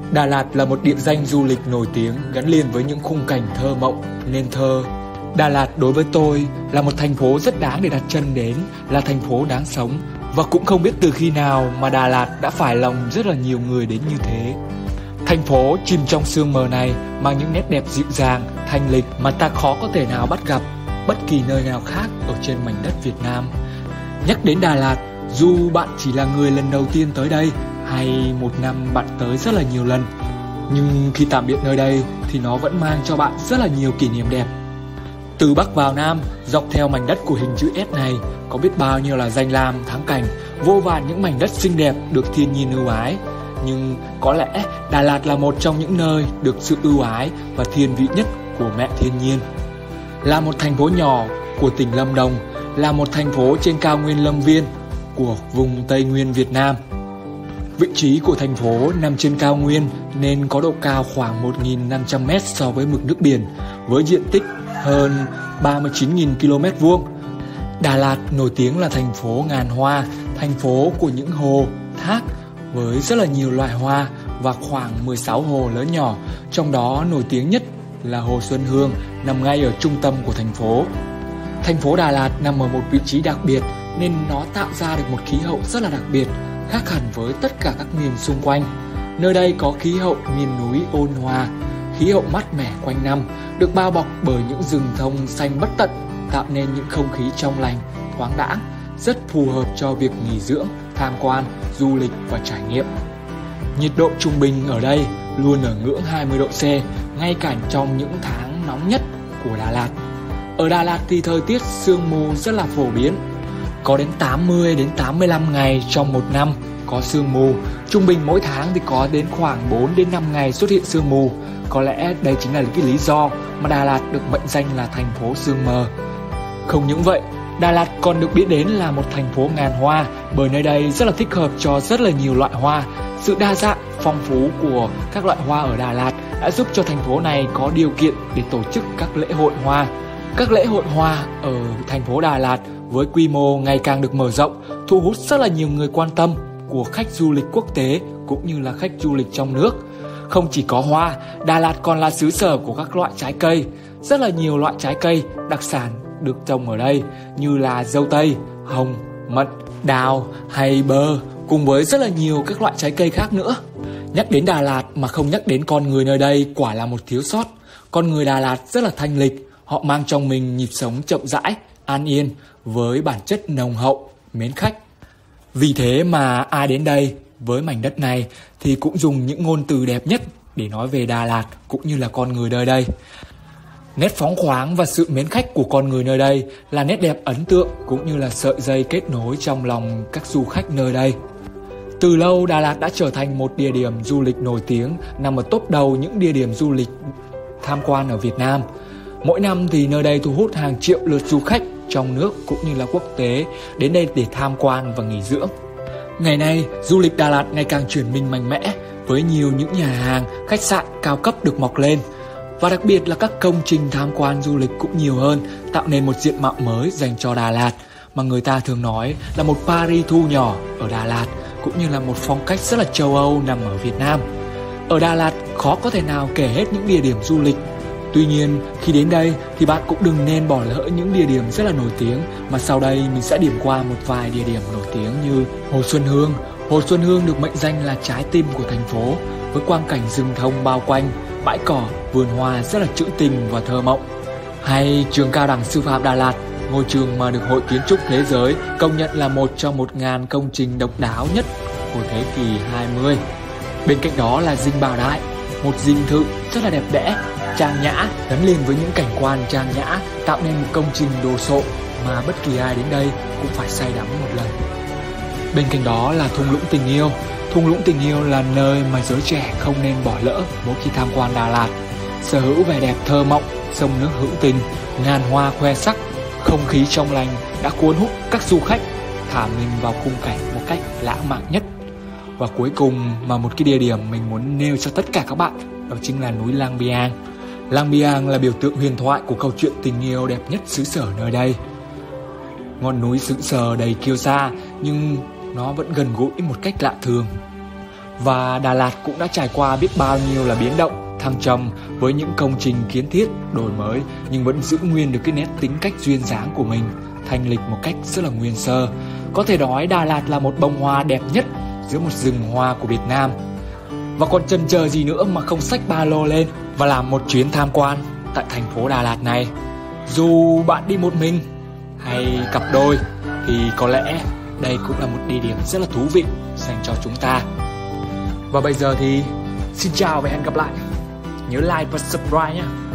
Đà Lạt là một địa danh du lịch nổi tiếng gắn liền với những khung cảnh thơ mộng, nên thơ. Đà Lạt đối với tôi là một thành phố rất đáng để đặt chân đến, là thành phố đáng sống. Và cũng không biết từ khi nào mà Đà Lạt đã phải lòng rất là nhiều người đến như thế. Thành phố chìm trong sương mờ này mang những nét đẹp dịu dàng, thanh lịch mà ta khó có thể nào bắt gặp bất kỳ nơi nào khác ở trên mảnh đất Việt Nam. Nhắc đến Đà Lạt, dù bạn chỉ là người lần đầu tiên tới đây hay một năm bạn tới rất là nhiều lần, nhưng khi tạm biệt nơi đây thì nó vẫn mang cho bạn rất là nhiều kỷ niệm đẹp. Từ Bắc vào Nam, dọc theo mảnh đất của hình chữ S này, có biết bao nhiêu là danh lam thắng cảnh, vô vàn những mảnh đất xinh đẹp được thiên nhiên ưu ái. Nhưng có lẽ Đà Lạt là một trong những nơi được sự ưu ái và thiên vị nhất của mẹ thiên nhiên. Là một thành phố nhỏ của tỉnh Lâm Đồng, là một thành phố trên cao nguyên Lâm Viên của vùng Tây Nguyên Việt Nam. Vị trí của thành phố nằm trên cao nguyên nên có độ cao khoảng 1.500m so với mực nước biển, với diện tích hơn 39.000 km². Đà Lạt nổi tiếng là thành phố ngàn hoa, thành phố của những hồ, thác với rất là nhiều loại hoa và khoảng 16 hồ lớn nhỏ, trong đó nổi tiếng nhất là hồ Xuân Hương nằm ngay ở trung tâm của thành phố. Thành phố Đà Lạt nằm ở một vị trí đặc biệt nên nó tạo ra được một khí hậu rất là đặc biệt, khác hẳn với tất cả các miền xung quanh. Nơi đây có khí hậu miền núi ôn hòa, khí hậu mát mẻ quanh năm, được bao bọc bởi những rừng thông xanh bất tận, tạo nên những không khí trong lành, thoáng đãng, rất phù hợp cho việc nghỉ dưỡng, tham quan, du lịch và trải nghiệm. Nhiệt độ trung bình ở đây luôn ở ngưỡng 20 độ C, ngay cả trong những tháng nóng nhất của Đà Lạt. Ở Đà Lạt thì thời tiết sương mù rất là phổ biến, có đến 80 đến 85 ngày trong một năm có sương mù. Trung bình mỗi tháng thì có đến khoảng 4 đến 5 ngày xuất hiện sương mù. Có lẽ đây chính là cái lý do mà Đà Lạt được mệnh danh là thành phố sương mờ. Không những vậy, Đà Lạt còn được biết đến là một thành phố ngàn hoa, bởi nơi đây rất là thích hợp cho rất là nhiều loại hoa. Sự đa dạng, phong phú của các loại hoa ở Đà Lạt đã giúp cho thành phố này có điều kiện để tổ chức các lễ hội hoa. Các lễ hội hoa ở thành phố Đà Lạt với quy mô ngày càng được mở rộng, thu hút rất là nhiều người quan tâm của khách du lịch quốc tế cũng như là khách du lịch trong nước. Không chỉ có hoa, Đà Lạt còn là xứ sở của các loại trái cây. Rất là nhiều loại trái cây đặc sản được trồng ở đây như là dâu tây, hồng, mận, đào hay bơ, cùng với rất là nhiều các loại trái cây khác nữa. Nhắc đến Đà Lạt mà không nhắc đến con người nơi đây quả là một thiếu sót. Con người Đà Lạt rất là thanh lịch, họ mang trong mình nhịp sống chậm rãi, an yên với bản chất nồng hậu, mến khách. Vì thế mà ai đến đây với mảnh đất này thì cũng dùng những ngôn từ đẹp nhất để nói về Đà Lạt cũng như là con người nơi đây. Nét phóng khoáng và sự mến khách của con người nơi đây là nét đẹp ấn tượng cũng như là sợi dây kết nối trong lòng các du khách nơi đây. Từ lâu Đà Lạt đã trở thành một địa điểm du lịch nổi tiếng, nằm ở top đầu những địa điểm du lịch tham quan ở Việt Nam. Mỗi năm thì nơi đây thu hút hàng triệu lượt du khách trong nước cũng như là quốc tế đến đây để tham quan và nghỉ dưỡng. Ngày nay, du lịch Đà Lạt ngày càng chuyển mình mạnh mẽ với nhiều những nhà hàng, khách sạn cao cấp được mọc lên. Và đặc biệt là các công trình tham quan du lịch cũng nhiều hơn, tạo nên một diện mạo mới dành cho Đà Lạt mà người ta thường nói là một Paris thu nhỏ ở Đà Lạt, cũng như là một phong cách rất là châu Âu nằm ở Việt Nam. Ở Đà Lạt khó có thể nào kể hết những địa điểm du lịch. Tuy nhiên, khi đến đây thì bạn cũng đừng nên bỏ lỡ những địa điểm rất là nổi tiếng, mà sau đây mình sẽ điểm qua một vài địa điểm nổi tiếng như Hồ Xuân Hương. Hồ Xuân Hương được mệnh danh là trái tim của thành phố, với quang cảnh rừng thông bao quanh, bãi cỏ, vườn hoa rất là trữ tình và thơ mộng. Hay Trường Cao đẳng Sư phạm Đà Lạt, ngôi trường mà được Hội Kiến trúc Thế giới công nhận là một trong 1.000 công trình độc đáo nhất của thế kỷ 20. Bên cạnh đó là Dinh Bảo Đại, một dinh thự rất là đẹp đẽ, trang nhã, gắn liền với những cảnh quan trang nhã, tạo nên một công trình đồ sộ mà bất kỳ ai đến đây cũng phải say đắm một lần. Bên cạnh đó là Thung lũng tình yêu. Thung lũng tình yêu là nơi mà giới trẻ không nên bỏ lỡ mỗi khi tham quan Đà Lạt. Sở hữu vẻ đẹp thơ mộng, sông nước hữu tình, ngàn hoa khoe sắc, không khí trong lành đã cuốn hút các du khách thả mình vào khung cảnh một cách lãng mạn nhất. Và cuối cùng mà một cái địa điểm mình muốn nêu cho tất cả các bạn, đó chính là núi Lang Biang. Lang Biang là biểu tượng huyền thoại của câu chuyện tình yêu đẹp nhất xứ sở nơi đây. Ngọn núi sững sờ đầy kiêu sa nhưng nó vẫn gần gũi một cách lạ thường. Và Đà Lạt cũng đã trải qua biết bao nhiêu là biến động, thăng trầm với những công trình kiến thiết, đổi mới nhưng vẫn giữ nguyên được cái nét tính cách duyên dáng của mình, thanh lịch một cách rất là nguyên sơ. Có thể nói Đà Lạt là một bông hoa đẹp nhất giữa một rừng hoa của Việt Nam. Và còn chần chờ gì nữa mà không xách ba lô lên và làm một chuyến tham quan tại thành phố Đà Lạt này. Dù bạn đi một mình hay cặp đôi thì có lẽ đây cũng là một địa điểm rất là thú vị dành cho chúng ta. Và bây giờ thì xin chào và hẹn gặp lại. Nhớ like và subscribe nhé.